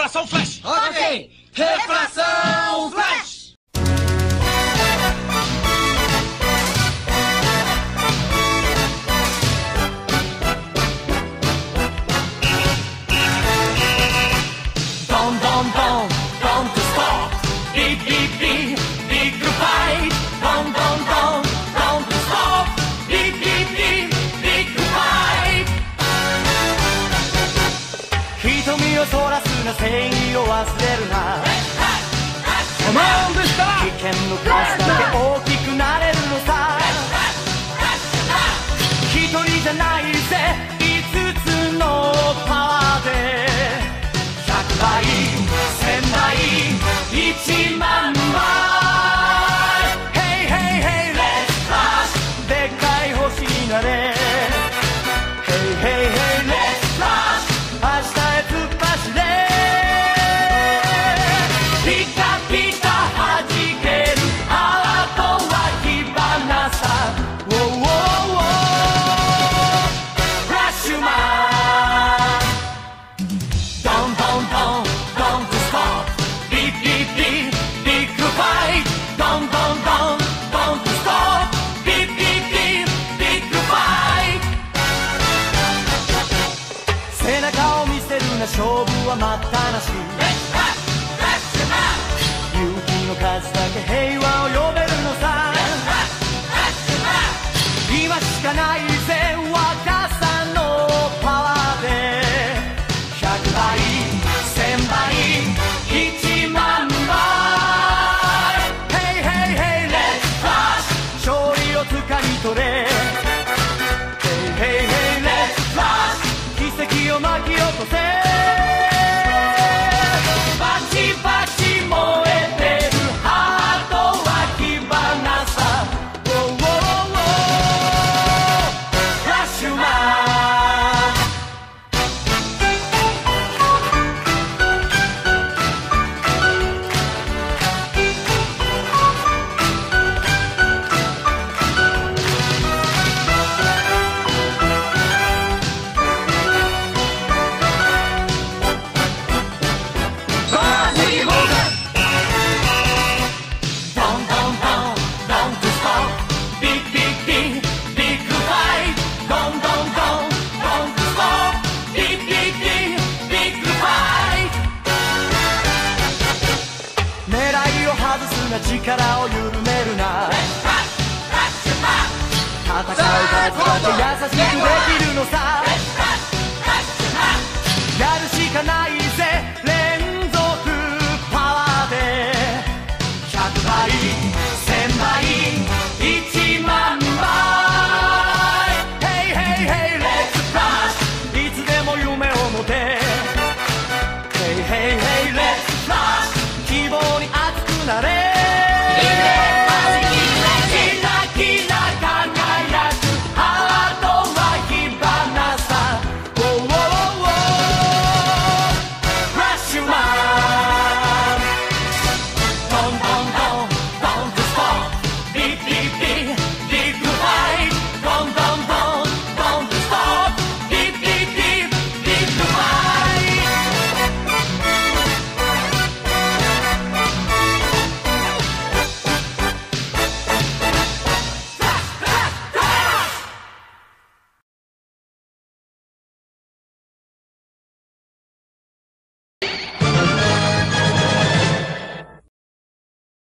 Refração Flash! Ok! Refração Flash! Dom, dom, dom, don't stop. Big, big, big, big fight. Dom, dom, dom, don't stop. Big, big, big, big fight. 瞳をそらすな、正義を忘れるな。 コマンドしたら危険の数だけ大きくなれるのさ。一人じゃないぜ、5つのパワーで100倍、1000倍、1万倍。 Hey hey hey let's flash でっかい星になれ。 Hey hey hey let's flash 明日へ突っ走れ。ピカピカ弾けるハートは火花さ。 Wow, wow, wow フラッシュマン。 Don't, don't, don't, don't stop. Big, big, big, big fight. Don't, don't, don't, don't stop. Big, big, big, big fight. 背中を見せるな、勝負は待ったなし。勇気の数だけ平和を呼べるのさ。今しかないぜ、若さのパワーで100倍、1000倍、1万倍。 Hey hey hey let's flash 勝利をつかみ取れ。 Hey hey hey let's flash 奇跡を巻き起こせ。バチバチ燃えてるハートは火花さ。 Wow, wow, wow フラッシュマン。 Don't, don't, don't, don't stop. Big, big, big, big fight. Don't, don't, don't, don't stop. Big, big, big, big fight. 狙いを外すな、力を緩めるな。戦う数だけ優しくできるのさ。